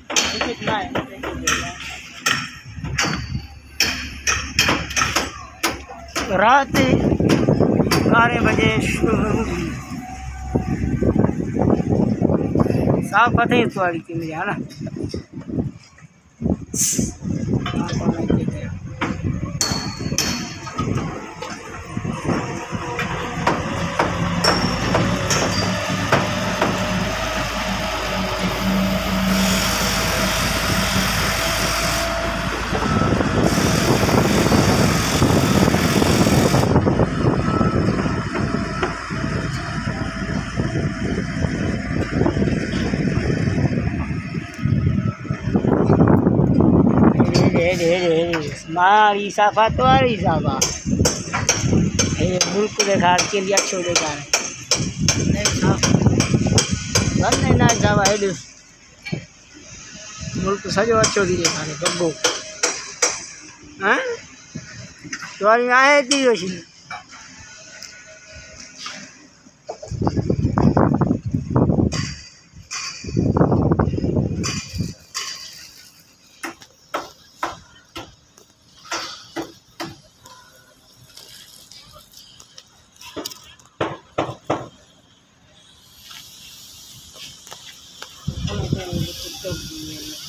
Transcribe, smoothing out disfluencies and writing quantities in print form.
कितना है रात 12 बजे शुरू होगी। साफ पता ही तो की मुझे है ना। मारी साफा तो आ रही साफा मुल्क देखा के लिए अच्छो देखा नहीं ना साफा है मुल्क सजो अच्छो थी देखा बब्बो हाँ तुम्हारी आए थी वैसी तो